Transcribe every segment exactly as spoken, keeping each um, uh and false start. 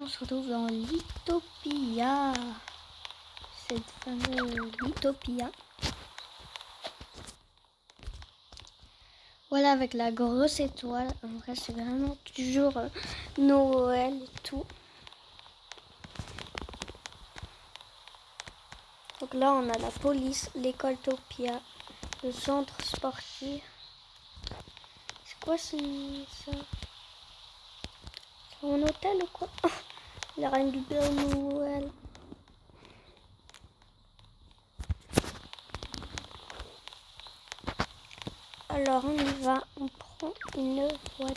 On se retrouve dans l'Utopia. Cette fameuse Utopia. Voilà, avec la grosse étoile. En vrai, c'est vraiment toujours euh, Noël et tout. Donc là, on a la police, l'école Topia, le centre sportif. C'est quoi ce, ça? C'est un hôtel ou quoi? La reine du Père Noël. Alors on y va, on prend une voiture.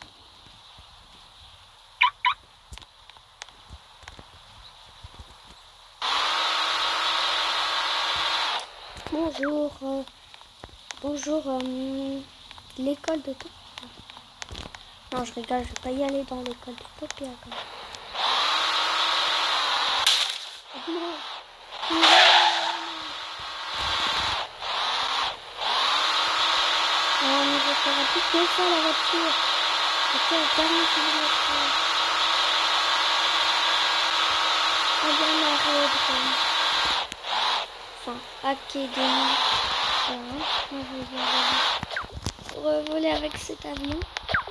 Bonjour, euh, bonjour, euh, l'école de Topia. Non, je rigole, je vais pas y aller dans l'école de Topia quand même. Non. Non. Non, mais je ferai plus que ça la voiture. C'était à quarante kilomètres heure. À bien aérodrome. Enfin, Académie. Voilà. Moi, je vais revoler avec cet avion.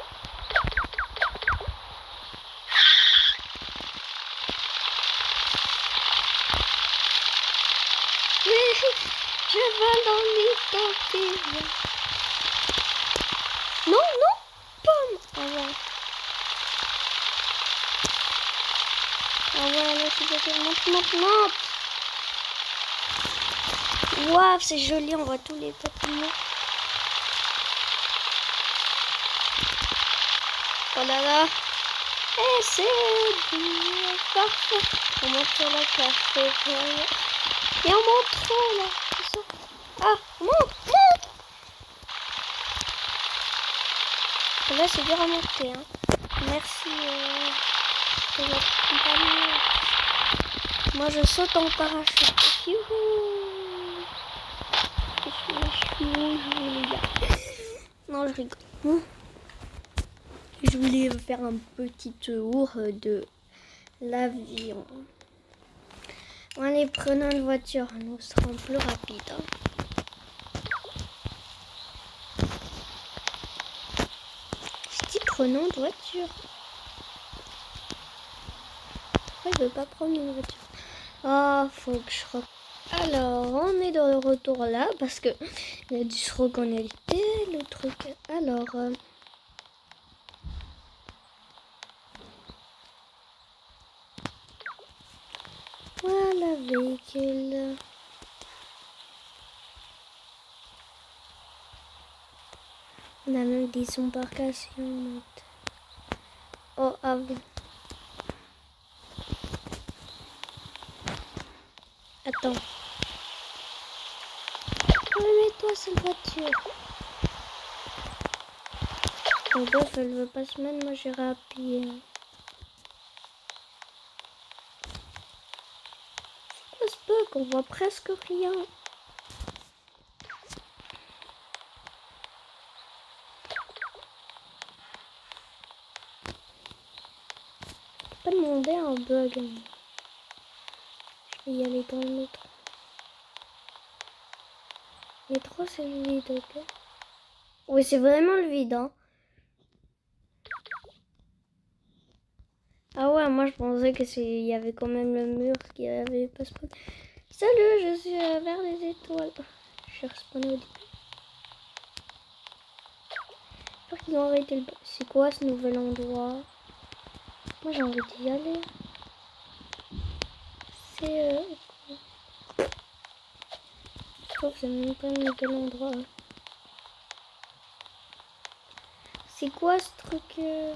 Je vole dans l'Utopia. Non, non, pomme. Ah ouais. Ah ouais, là, c'est pas fait. Monte, monte, monte. Waouh, c'est joli, on voit tous les bâtiments. Oh là là. Et c'est parfait. On monte sur la cafétéria. Et on monte trop là. Ah, monte, monte. Là, c'est dur à monter. Hein. Merci euh, de votre compagnie. Moi, je saute en parachute. Youhou. Non, je rigole. Je voulais faire un petit tour de l'avion. Allez, prenons une voiture. Nous serons plus rapides. Hein. Prenons une voiture. Pourquoi je veux pas prendre une voiture? Ah, oh, faut que je... Alors, on est de retour là parce que il y a dû se reconnecter le truc. Alors... Euh... Voilà, véhicule. On a même des embarcations. Oh, avion. Attends. Remets-toi cette voiture. Mon bof, elle veut pas se mettre, moi j'irai à pied. C'est quoi ce bug? On voit presque rien. Pas demander un bug. Je vais y aller dans le métro. Métro, c'est le vide, ok? Oui, c'est vraiment le vide, hein. Ah ouais, moi je pensais que c'est, il y avait quand même le mur qui avait pas spawn. Salut, je suis euh, vers les étoiles. Je suis respawné au début. J'espère qu'ils ont arrêté le... C'est quoi ce nouvel endroit? Moi j'ai envie d'y aller. C'est... Euh... Je trouve que c'est même pas un nouvel endroit. C'est quoi ce truc euh...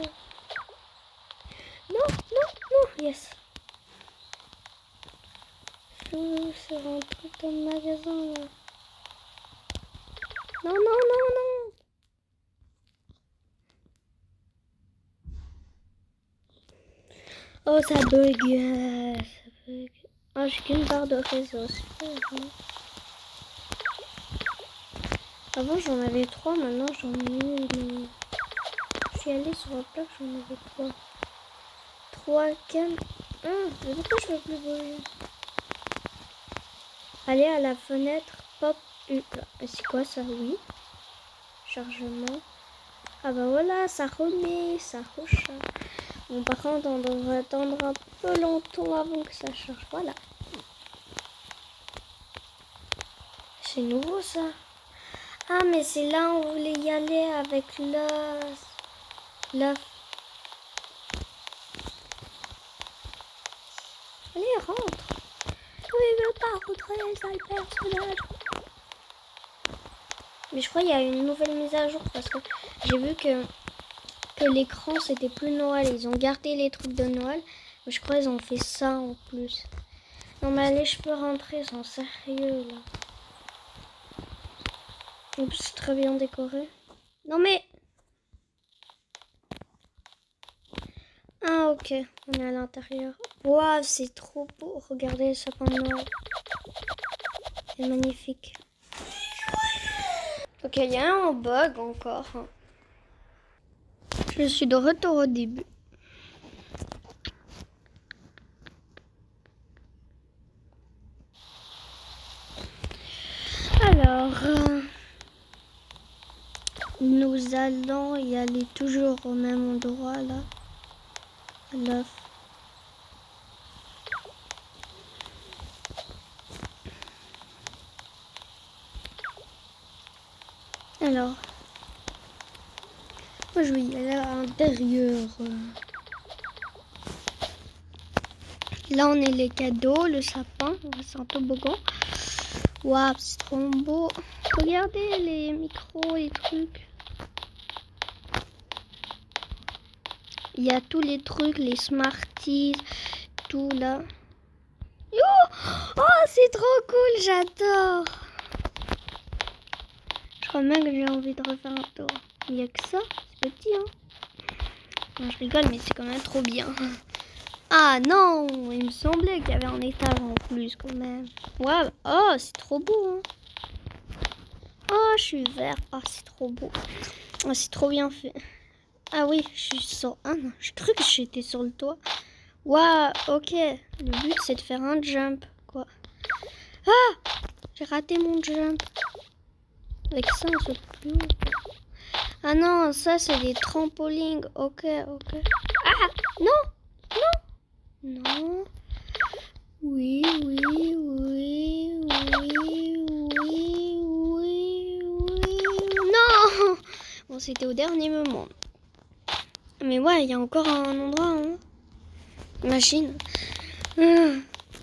Non, non, non, yes. Je suis sur un truc dans le magasin là. Non, non, non, non. Oh, ça bug. Euh, ça bug. Oh, j'ai qu'une barre de réseau. Super. Hein. Avant, j'en avais trois. Maintenant, j'en ai une. Je suis allée sur la plaque, j'en avais trois. trois, quatre... Hum, mais pourquoi je peux plus bouger? Allez à la fenêtre, pop. C'est quoi ça? Oui. Chargement. Ah bah voilà, ça remet, ça recharge. Bon, par contre, on devrait attendre un peu longtemps avant que ça charge. Voilà. C'est nouveau ça. Ah, mais c'est là où on voulait y aller avec l'œuf. L'œuf. Allez, rentre. Oui, mais pas rentrer, ça le personnage. Mais je crois qu'il y a une nouvelle mise à jour parce que j'ai vu que, que l'écran c'était plus Noël. Ils ont gardé les trucs de Noël. Mais je crois qu'ils ont fait ça en plus. Non mais allez, je peux rentrer, ils sont sérieux là. Oups, c'est très bien décoré. Non mais... Ah ok, on est à l'intérieur. Waouh, c'est trop beau. Regardez le sapin de Noël. C'est magnifique. Ok, il y a un bug encore. Je suis de retour au début. Alors, euh, nous allons y aller toujours au même endroit là. L'œuf. Alors, moi je vais y aller à l'intérieur. Là, on est les cadeaux, le sapin, c'est un toboggan. Waouh, c'est trop beau. Regardez les micros, les trucs. Il y a tous les trucs, les Smarties, tout là. Yo, oh, c'est trop cool, j'adore. Je crois même que j'ai envie de refaire un tour. Il n'y a que ça, c'est petit, hein. Non, je rigole, mais c'est quand même trop bien. Ah non, il me semblait qu'il y avait un étage en plus quand même. Ouais, oh, c'est trop beau, hein. Oh, je suis vert. Ah, oh, c'est trop beau. Oh, c'est trop bien fait. Ah oui, je suis sur... Ah non, je crois que j'étais sur le toit. Waouh, ok. Le but, c'est de faire un jump, quoi. Ah, j'ai raté mon jump. Avec ça, on saute plus haut. Ah non, ça, c'est des trampolines. Ok, ok. Ah, non, non, non. Oui, oui, oui, oui, oui, oui, oui. Non. Bon, c'était au dernier moment. Mais ouais, il y a encore un endroit, hein. Machine. Hum.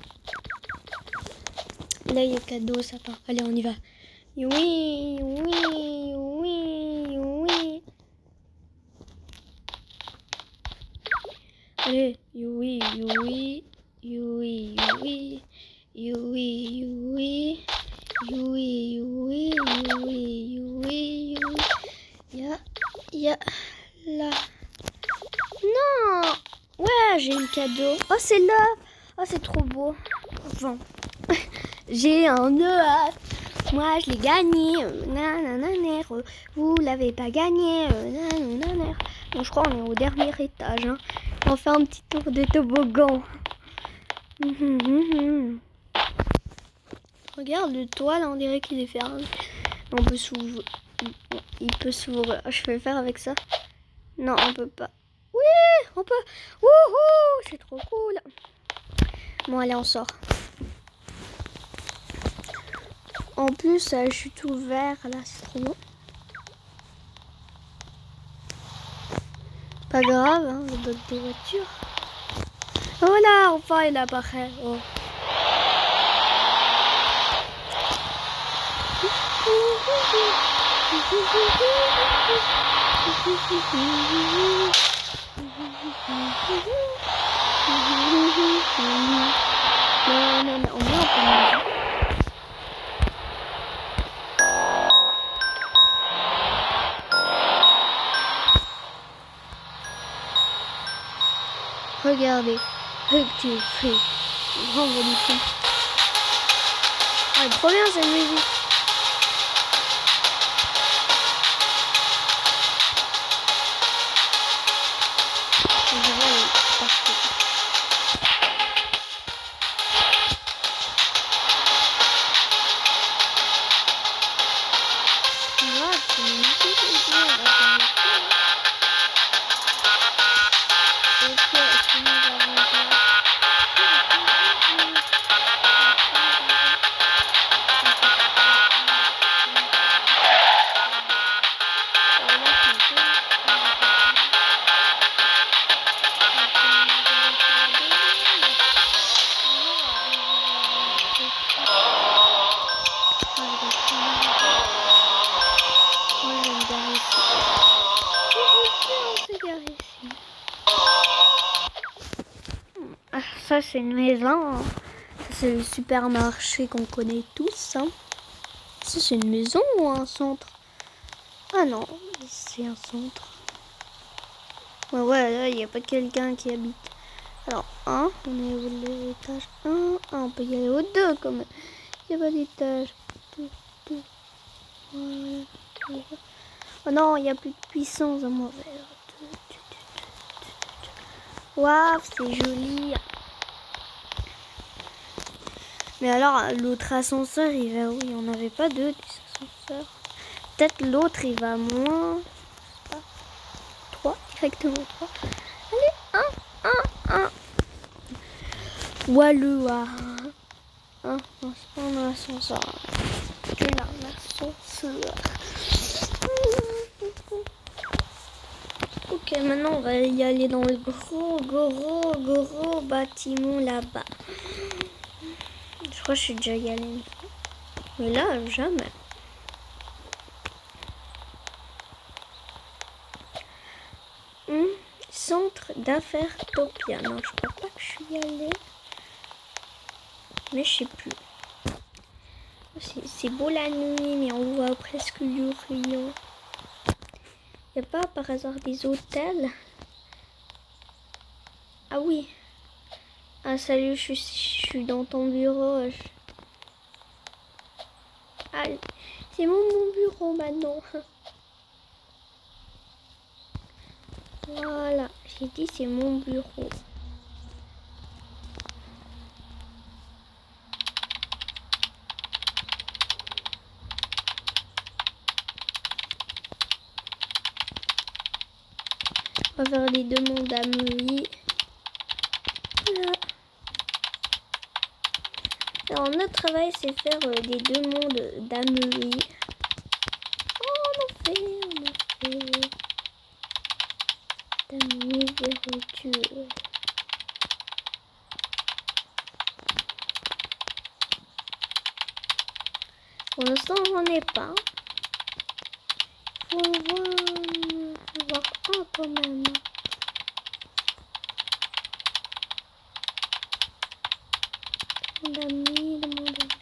Là, il y a cadeau, ça part. Allez, on y va. Oui, oui, oui, oui. Allez, oui, oui, oui, oui, oui, oui, oui, oui, oui, oui. Ya, ya, là. Non. Ouais, j'ai eu le cadeau. Oh, c'est là. Oh, c'est trop beau. Enfin, j'ai un œuf. Moi, je l'ai gagné. Nanananer. Vous l'avez pas gagné. Nanananer. Bon, je crois qu'on est au dernier étage. Hein. On fait un petit tour de toboggan. Regarde le toit, là, on dirait qu'il est fermé. On peut s'ouvrir. Il peut s'ouvrir. Je vais le faire avec ça. Non, on peut pas. Oui, on peut. Wouhou, c'est trop cool. Bon, allez, on sort. En plus, euh, je suis tout vert, là, c'est trop bon. Pas grave, hein, le bug des voitures. Voilà, enfin, il apparaît. Oh. Non, non, non, on est en plein. Regardez, Hug to Free. Grand magnifique. Ah, trop bien cette musique. Je vais aller partout. ça c'est une maison. Hein. Ça c'est le supermarché qu'on connaît tous. Hein. Ça c'est une maison ou un centre? Ah non, c'est un centre. Ouais, ouais, là il n'y a pas quelqu'un qui habite. Alors, un, on est au l'étage un. Ah, on peut y aller au deux quand même. Il n'y a pas d'étage. deux, deux. Voilà. Oh non, il n'y a plus de puissance à mon verre. Waouh, c'est joli. Mais alors, l'autre ascenseur, il va où? Il n'y en avait pas deux, des ascenseurs. Peut-être l'autre, il va moins. Je sais pas. Trois, directement trois. Allez, un, un, un. Walloua. Hein, non, c'est pas un ascenseur. C'est un ascenseur. Ok, maintenant on va y aller dans le gros, gros, gros bâtiment là-bas. Je crois que je suis déjà y allée. Mais là, jamais. Hum, centre d'affaires Topia. Non, je crois pas que je suis allée. Mais je sais plus. C'est beau la nuit, mais on voit presque le rayon. Il n'y a pas par hasard des hôtels? Ah oui. Ah salut, je suis, je suis dans ton bureau. Je... Ah, c'est mon, mon bureau maintenant. Voilà, j'ai dit c'est mon bureau. On va faire des demandes à Mui. Voilà. Alors notre travail c'est faire euh, des demandes d'A M E I. Oh, on en fait, on en fait. d'A M E I virtuel. Pour l'instant j'en ai pas. Faut voir, faut voir un quand même. D'amis, de mon ami.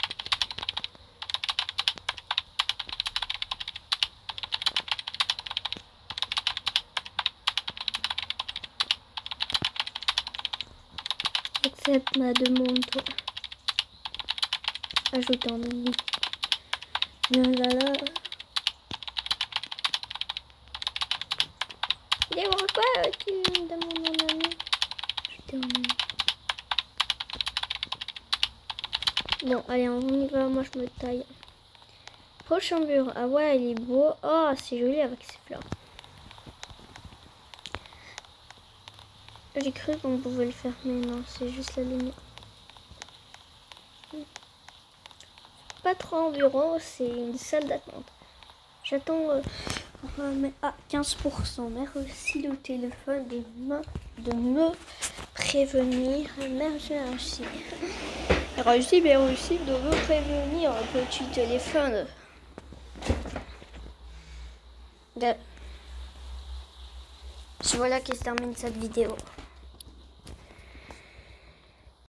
Accepte ma demande, toi. Ajoute en ami. Non, là, là. Et pourquoi tu me demandes mon ami? Ajouter en ami. Bon, allez, on y va. Moi, je me taille. Prochain bureau. Ah ouais, il est beau. Oh, c'est joli avec ses fleurs. J'ai cru qu'on pouvait le faire, mais non, c'est juste la lumière. Pas trop en bureau, c'est une salle d'attente. J'attends euh, à quinze pour cent. Merci le téléphone de me, de me prévenir. Merci. Merci, mais aussi de me prévenir, petit téléphone. De... Voilà qui se termine cette vidéo.